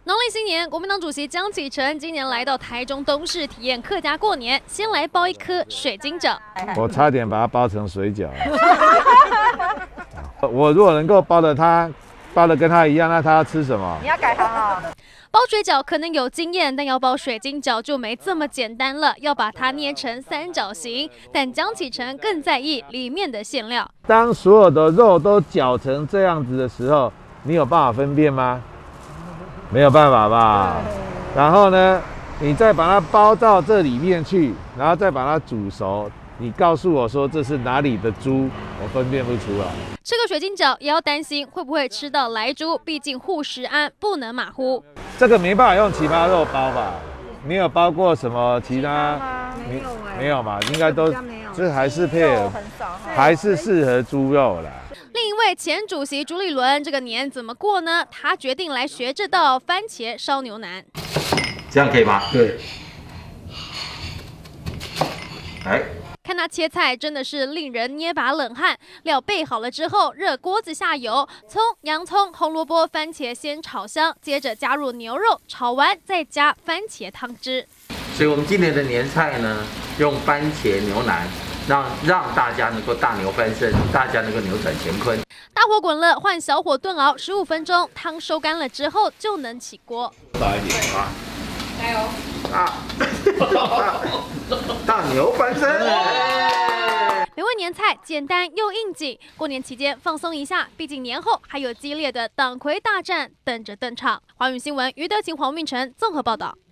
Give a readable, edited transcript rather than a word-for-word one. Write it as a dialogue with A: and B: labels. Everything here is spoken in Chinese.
A: 农历新年，国民党主席江启臣今年来到台中东市体验客家过年，先来包一颗水晶饺。
B: 我差点把它包成水饺。我如果能够包的跟他一样，那他要吃什么？
C: 你要改行啊！
A: 包水饺可能有经验，但要包水晶饺就没这么简单了，要把它捏成三角形。但江启臣更在意里面的馅料。
B: 当所有的肉都搅成这样子的时候，你有办法分辨吗？没有办法吧。然后呢，你再把它包到这里面去，然后再把它煮熟。你告诉我说这是哪里的猪，我分辨不出来。
A: 吃个水晶饺也要担心会不会吃到来猪，毕竟护食安不能马虎。
B: 这个没办法用奇葩肉包吧？你有包过什么其他？
C: 没有
B: 没有嘛？应该都这还是配合，还是适合猪肉啦。
A: 另一位前主席朱立伦这个年怎么过呢？他决定来学这道番茄烧牛腩。
D: 这样可以吗？对。哎。
A: 看他切菜真的是令人捏把冷汗。料备好了之后，热锅子下油，葱、洋葱、红萝卜、番茄先炒香，接着加入牛肉，炒完再加番茄汤汁。
D: 所以我们今年的年菜呢，用番茄牛腩，让大家能够大牛翻身，大家能够扭转乾坤。
A: 大火滚了，换小火炖熬15分钟，汤收干了之后就能起锅。
D: 大一点啊！
C: 加油！
D: 大牛翻身！
A: 美味年菜简单又应景，过年期间放松一下，毕竟年后还有激烈的党魁大战等着登场。华语新闻余德勤、黄运成综合报道。